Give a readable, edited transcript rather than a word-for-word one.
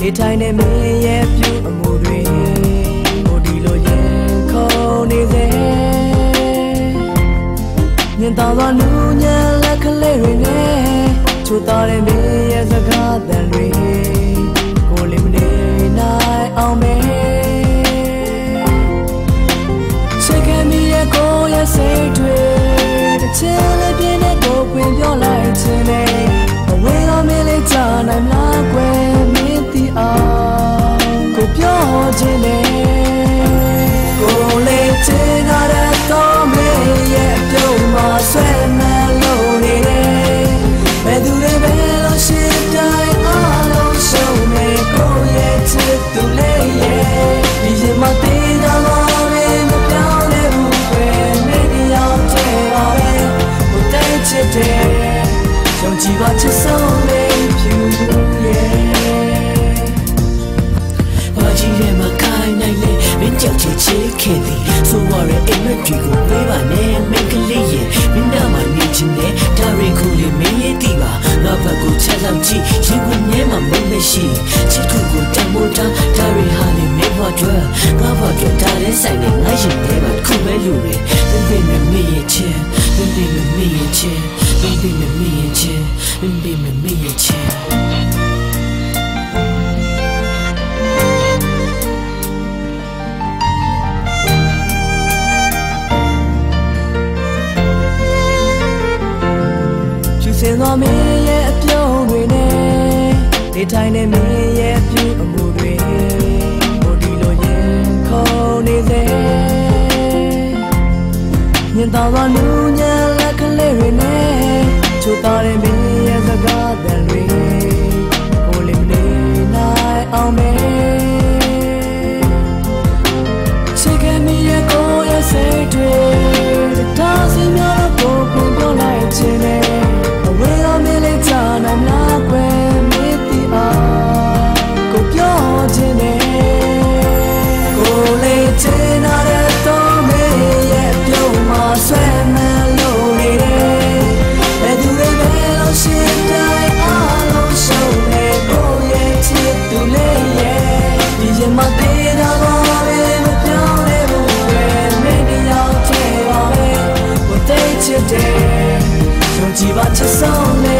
ထိုင်နေမင်းရဲ့ပြုအမှုတွေဟိုဒီလိုရင်ခုန်နေစေမြင်သာသောနူးညံ့လက်ကလေးတွေနဲ့ချိုသားတဲ့မင်းရဲ့စကားသံတွေကိုလေးမနေနိုင်အောင်မဲစိတ်ကမီရဲ့ကိုယ်ရဲ့စိတ်တွေတစ်ချက်လေးပြင်းတဲ့ကိုယ်ခွင်ပြောလိုက်ခြင်းနဲ့အဝေးကမင်းလေးချနိုင်မလားကွယ်မင်းတီအောင်ကိုပြောခြင်းနဲ့ကိုလေးချင်ရတဲ့တော့မင်းရဲ့ပြုံးမဆွဲမလို့နေတယ်ဘယ်သူတွေပဲလို့ရှိတိုင်းအားလုံးရှုံးနေကိုရဲ့ချစ်သူလေးရဲ့ဒီရင်မသေးတာမင်းမပြောင်းလဲဘူးပဲမင်းရောက်ချင်ပါပဲဟိုတိုင်းချစ်တယ်ယုံကြည်ပါချစ်ဆုံးလေးဖြူရဲ့ဘာကြီးရဲ့မခိုင်းနိုင်လေမင်းကြောက်ချစ်ချစ်ခဲ့သည်ဆိုရတဲ့အိမ်မက်တွေကိုပေးပါနဲ့မင်းကလေးရဲ့မင်းနာမနေချင်တဲ့ဒါရီခုလေးမင်းရဲ့တီပါငါဘက်ကိုချက်လောက်ကြည့်ရင်ဝင်နေမှာမမရှိချစ်ခုကိုတမိုးတာဒါရီဟာလေးမင်းဘွားတွေငါဘွားတွေဒါလေးဆိုင်နေငါရင်ထဲမှာခုပဲလူတွေမင်းမင်းမင်းရဲ့ချစ်မင်းမင်းမင်းရဲ့ချစ်မင်းမင်းမင်းရဲ့ချစ်မင်းမင်းမင်းရဲ့ချစ်စင်သောမင်းရဲ့အပြုံးတွေနဲ့ဒီတိုင်းနဲ့မင်းရဲ့ပြုအမှုတွေဟိုဒီလိုရင်ခုန်နေစေမြင်သာသောနူးညံ့လက်ကလေးတွေနဲ့ချိုသားတဲ့မင်းရဲ့စကားသံတွေကိုလေးမနေနိုင်အောင်မဲစိတ်ကမီရဲ့ကိုယ်ရဲ့စိတ်တွေဒါစီများတော့ကိုယ်ပြောလိုက်ခြင်းနဲ့ဝေးရမလေးချနိုင်မလားကွယ်မင်းတီအောင်ကိုပြောခြင်းနဲ့ကိုလေးချင်ရတဲ့တော့မင်းရဲ့ပြုံးမဆွဲမလို့နေတယ်ဘယ်သူတွေပဲလို့ရှိတိုင်းအားလုံးရှုံးနေကိုရဲ့ချစ်သူလေးရဲ့ဒီရင်မသေးတာပါပဲမပြောင်းလဲဘူးကွယ်မင်းရောက်ချင်ပါပဲကိုတိတ်ချစ်တယ်ယုံကြည်ပါချစ်ဆုံး